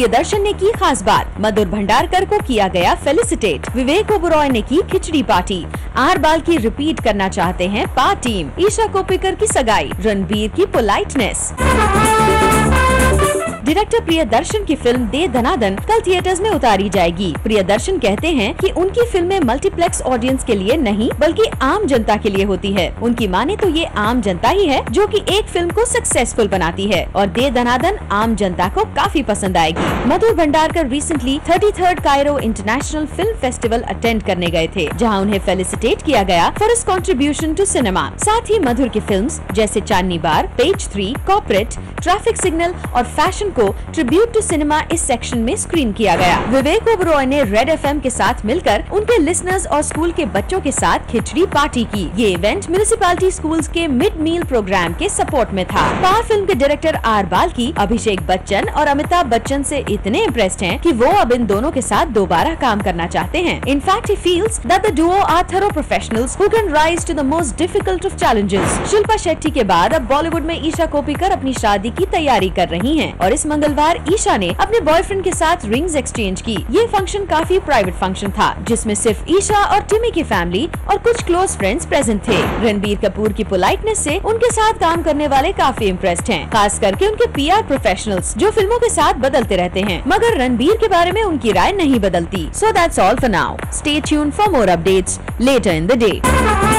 प्रियदर्शन ने की खास बात, मधुर भंडारकर को किया गया फेलिसिटेट, विवेक ओबरॉय ने की खिचड़ी पार्टी, आर बाल की रिपीट करना चाहते हैं पार्ट टीम, ईशा कोप्पिकर की सगाई, रणबीर की पोलाइटनेस। डायरेक्टर प्रियदर्शन की फिल्म दे दनादन कल थिएटर्स में उतारी जाएगी। प्रियदर्शन कहते हैं कि उनकी फिल्में मल्टीप्लेक्स ऑडियंस के लिए नहीं बल्कि आम जनता के लिए होती है। उनकी माने तो ये आम जनता ही है जो कि एक फिल्म को सक्सेसफुल बनाती है और दे दनादन आम जनता को काफी पसंद आएगी। Madhur Bhandarkar recently 33rd Cairo international film festival attend करने गए थे, जहां उन्हें फेलिसिटेट किया गया for his contribution to cinema. साथ ही मधुर की फिल्म्स जैसे Chandni bar, page 3, corporate, traffic signal और फैशन को ट्रिब्यूट टू सिनेमा इस सेक्शन में स्क्रीन किया गया। विवेक ओबरॉय ने रेड एफएम के साथ मिलकर उनके लिसनर्स और स्कूल के बच्चों के साथ खिचड़ी पार्टी की। ये इवेंट म्युनिसिपैलिटी स्कूल्स के मिड मील प्रोग्राम के सपोर्ट में था। पावर फिल्म के डायरेक्टर आर बाल्की अभिषेक बच्चन और अमिताभ बच्चन से इतने इम्प्रेस्ड हैं कि वो अब इन दोनों के साथ दोबारा काम करना चाहते हैं। In fact he feels that the duo are thorough professionals who can rise to the most difficult of challenges. Shilpa Shetty के बाद अब बॉलीवुड में ईशा कोप्पिकर अपनी शादी की तैयारी कर रही हैं और इस मंगलवार ईशा ने अपने बॉयफ्रेंड के साथ रिंग्स एक्सचेंज की। ये फंक्शन काफी प्राइवेट फंक्शन था जिसमें सिर्फ ईशा और टिमी की फैमिली और कुछ क्लोज फ्रेंड्स प्रेजेंट थे। रणबीर कपूर की पोलाइटनेस से उनके साथ काम करने वाले काफी इम्प्रेस्ड हैं, खास करके उनके पीआर प्रोफेशनल्स जो फिल्मों के साथ बदलते रहते हैं, मगर रणबीर के बारे में उनकी राय नहीं बदलती। So that's all for now. Stay tuned for more updates later in the day.